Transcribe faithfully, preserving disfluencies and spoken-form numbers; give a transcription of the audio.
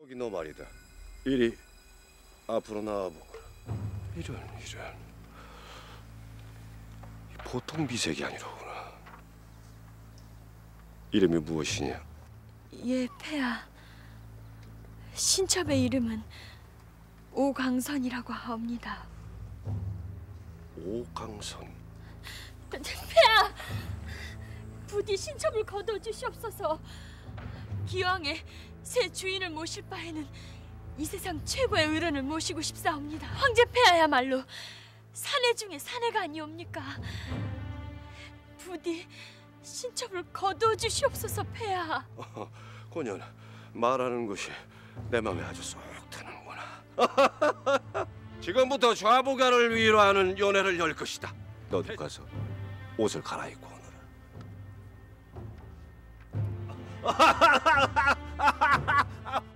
여기 너 말이다. 이리 앞으로 나와보거라. 이런 이런. 보통 비색이 아니로구나. 이름이 무엇이냐? 예, 폐하. 신첩의 이름은 오강선이라고 하옵니다. 오강선. 폐하! 부디 신첩을 거둬주시옵소서. 기왕에 새 주인을 모실 바에는 이 세상 최고의 의른을 모시고 싶사옵니다. 황제 폐하야말로 사내 중에 사내가 아니옵니까? 부디 신첩을 거두어 주시옵소서, 폐하. 어, 고년, 말하는 것이 내 맘에 아주 쏙 드는구나. 지금부터 좌부가를 위로하는 연회를 열 것이다. 너도 가서 옷을 갈아입고 오너라.